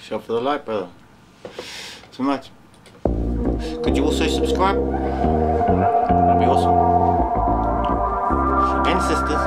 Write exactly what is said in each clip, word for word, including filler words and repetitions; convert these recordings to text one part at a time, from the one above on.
Shout for the like, brother. Too much. Could you also subscribe? That'd be awesome. And sisters.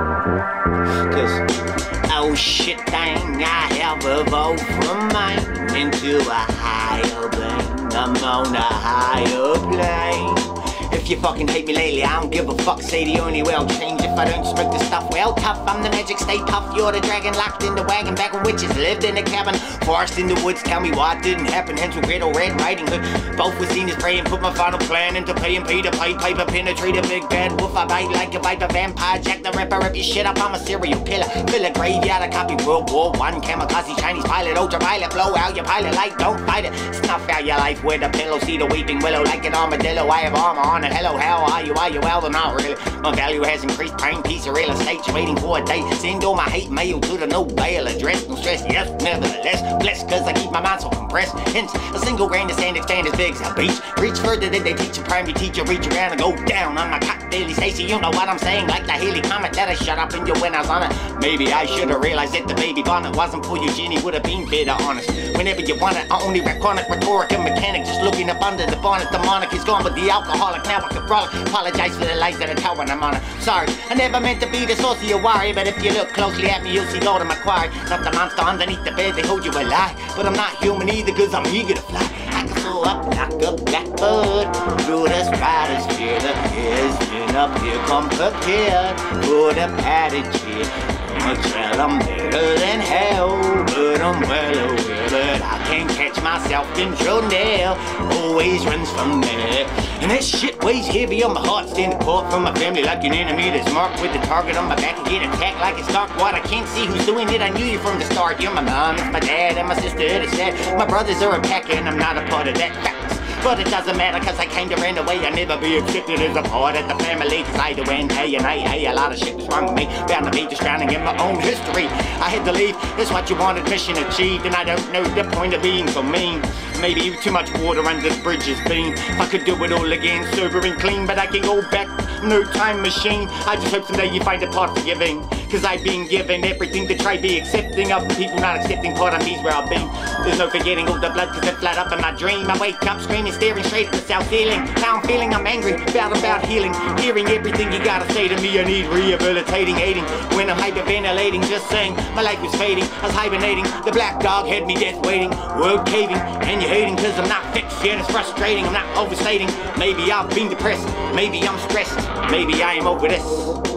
Cause, oh shit dang, I have evolved from mine into a higher plane. I'm on a higher plane. If you fucking hate me lately, I don't give a fuck. Say the only way I'll change if I don't smoke the stuff. Well, tough, I'm the magic, stay tough. You're the dragon locked in the wagon back when witches lived in the cabin. Forest in the woods, tell me what didn't happen. Hence with Gretel, Red Riding Hood. Both were seen as prey and put my final plan into pay and pay to Pied Piper, penetrate a big bad wolf. I bite like a viper, vampire, Jack the Ripper. Rip your shit up, I'm a serial killer. Fill a graveyard, I copy World War One. Kamikaze, Chinese pilot, ultraviolet. Blow out your pilot light, don't fight it. Snuff out your life with a pillow. See the weeping willow like an armadillo. I have armor on it. Hello, how are you? Are you well? Well, not really. My value has increased. Prime piece of real estate. You're waiting for a date. Send all my hate mail to the no bail address. No stress, yes, nevertheless. Blessed cause I keep my mind so compressed. Hence, a single grain of sand expand as big as a beach. Reach further than they teach a primary teacher. Reach around and go down on my cock daily Stacy. You know what I'm saying? Like the Haley Comet that I shut up in you when I was on it. Maybe I should have realized that the baby bonnet wasn't for Eugenie. Would have been better honest. Whenever you want it, I only reconic, rhetoric, and mechanic. Just looking up under the bonnet. The monarch is gone, but the alcoholic now I can frolic. Apologize for the lies that I tell when I'm on it. Sorry, I never meant to be the saucy or worry, but if you look closely at me, you'll see Lord of Macquarie. Not the monster underneath the bed, they hold you alive. But I'm not human either, cause I'm eager to fly. I can soar up like a blackbird through the stratosphere. The hair's been up here, come prepared for the padded cheer. I'm a trail, I'm better than hell, but I'm well aware that I can't catch myself control now. Always runs from me. And that shit weighs heavy on my heart. Stand apart from my family like an enemy that's marked with the target on my back and get attacked like it's dark. What? I can't see who's doing it. I knew you from the start. You're my mom, it's my dad, and my sister, it's sad. My brothers are a pack and I'm not a part of that fact. But it doesn't matter cause I kinda ran away. I'll never be accepted as a part of the family. Cause I do and hey and hey, hey, a lot of shit was wrong with me. Bound to be just drowning in my own history. I had to leave, that's what you wanted, mission achieved. And I don't know the point of being so mean. Maybe too much water under the bridge has been. If I could do it all again, sober and clean. But I can go back, no time machine. I just hope someday you find a part forgiving. Cause I've been given everything to try be accepting of the people not accepting part of me's where I've been. There's no forgetting all the blood cause it's flat up in my dream. I wake up screaming, staring straight at the south ceiling. Now I'm feeling I'm angry, about about healing. Hearing everything you gotta say to me, I need rehabilitating, aiding. When I'm hyperventilating, just saying my life was fading. I was hibernating, the black dog had me death waiting. World caving, and you're hating cause I'm not fixed yet. It's frustrating, I'm not overstating. Maybe I've been depressed, maybe I'm stressed, maybe I am over this.